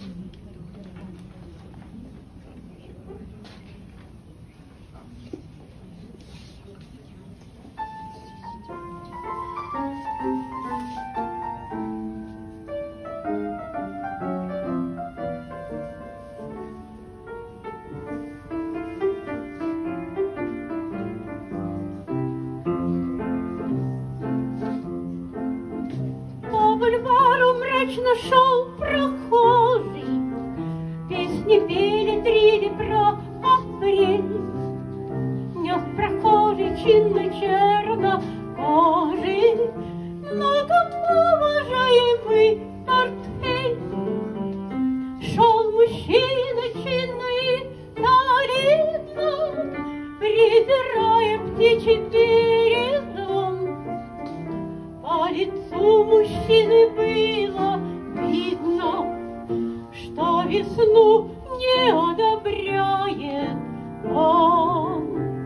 Мрачно шел прохожий, песни пели, трели про апрель. Нес прохожий чинно чернокожий, многоуважаемый портфель. Шел мужчина чинно и солидно, прибирая птичий перезвон. По лицу мужчины было видно, что весну не одобряет он,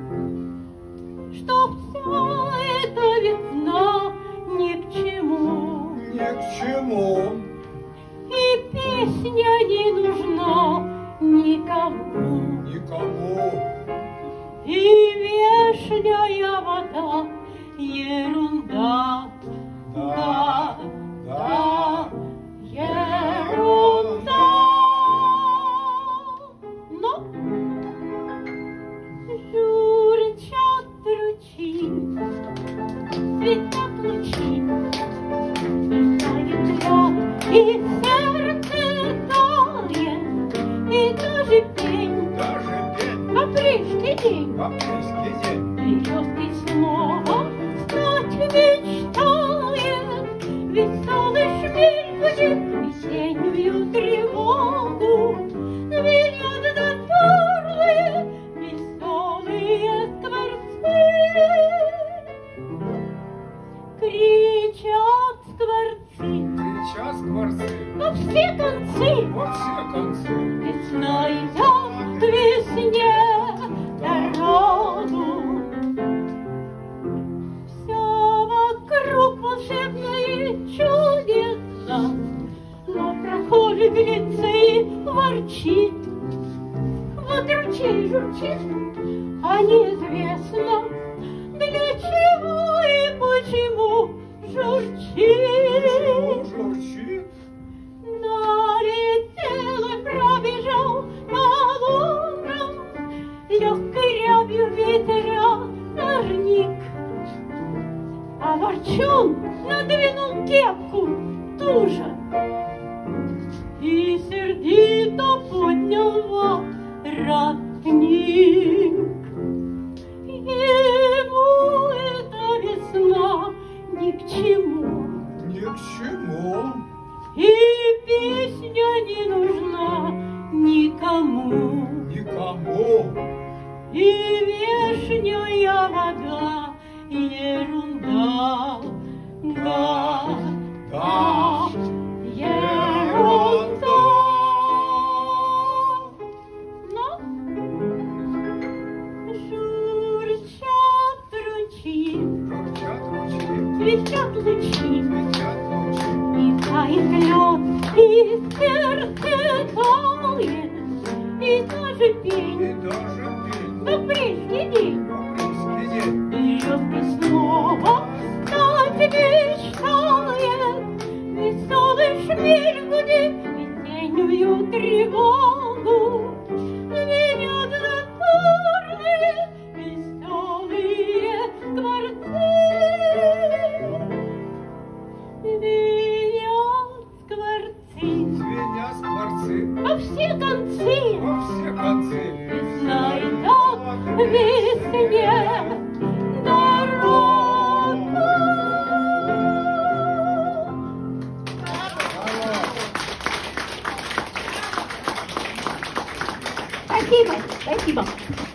что вся эта весна ни к чему, ни к чему, и песня не нужна никому, и вешняя вода ерунда. Да, ерунда. Но журчат ручьи, светят лучи, светает лед, и сердце тает, и даже пень, апрельский день, березкой снова стать мечтает, веселый шмель будет весеннюю тревогу, звенят задорные веселые скворцы, кричат скворцы во все концы, весна идет к весне дорогу. Вокруг волшебно и чудесно, но прохожий глядится и ворчит. Вот ручей журчит, а неизвестно, для чего и почему журчит. Налетел и пробежал по лугам, легкой рябью ветра сорник. А ворчун надвинул кепку туже и сердито поднял воротник. Ему эта весна ни к чему, и песня не нужна никому, и вешняя вода ерунда, ерунда. Но журчат ручьи, светят лучи, и тает лед, и сердце тает, и даже пень, апрельский день. Березкой снова стать мечтает, веселый шмель гудит весеннюю тревогу, звенят задорные веселые скворцы, звенят скворцы во все концы, весна идет к весне дорога. Спасибо.